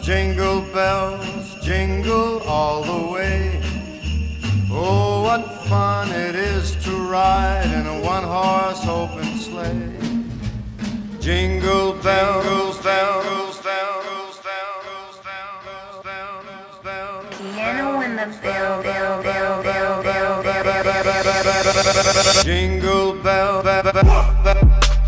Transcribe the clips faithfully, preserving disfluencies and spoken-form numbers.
jingle bells, jingle all the way. Oh, what fun it is to ride in a one-horse open sleigh. Jingle bells, bells, bells, bells, bells, bells, bells. Piano in the bell, bell, bell, bell, bell, bell, bell, bell. Jingle bell, bell, bell, bell.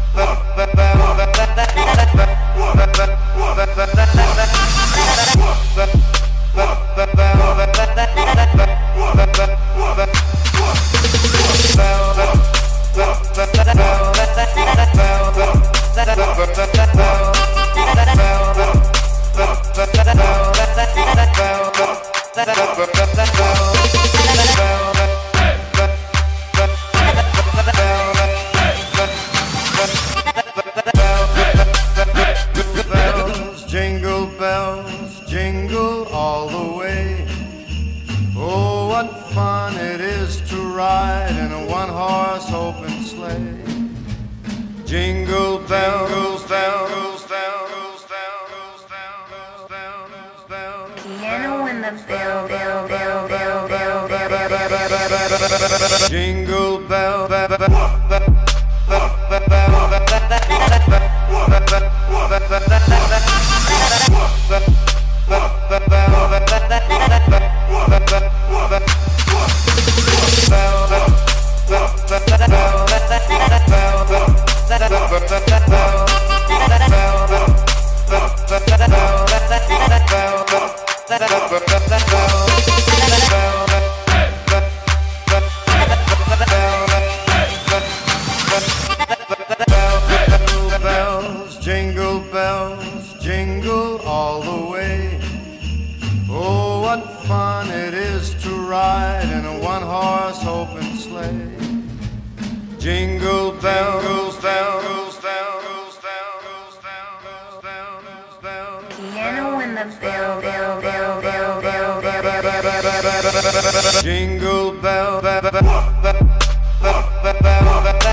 Jingle bells, jingle all the way. Oh, what fun it is to ride in a one-horse open sleigh. Jingle bells, bells, bells, bells, bells, bells, bells. Piano in the bell, bell, bell, bell, bell, bell, bell, bell. Jingle bell, bell, bell, bell, bell, bell. Jingle bells, jingle all the way. Oh, what fun it is to ride in a one-horse open sleigh. Jingle bells, bells, bells, bells, bells, bells, bells. Piano in the bell, bell, bell, bell, bell, bell, bell. Jingle bell, bell, bell, bell, bell, bell.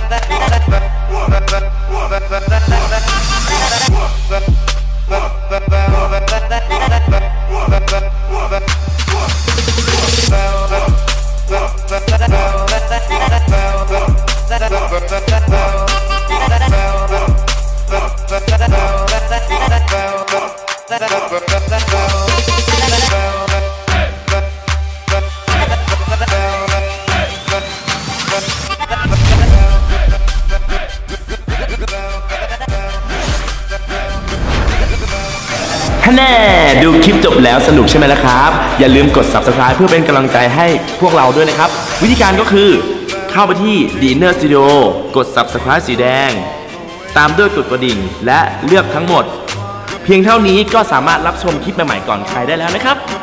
แน่ดูคลิปจบแล้วสนุกใช่ไหมล่ะครับอย่าลืมกด ซับสไครบ์ เพื่อเป็นกำลังใจให้พวกเราด้วยนะครับวิธีการก็คือเข้าไปที่ The Inner Studio กด ซับสไครบ์ สีแดงตามด้วยกดกระดิ่งและเลือกทั้งหมดเพียงเท่านี้ก็สามารถรับชมคลิปใหม่ๆก่อนใครได้แล้วนะครับ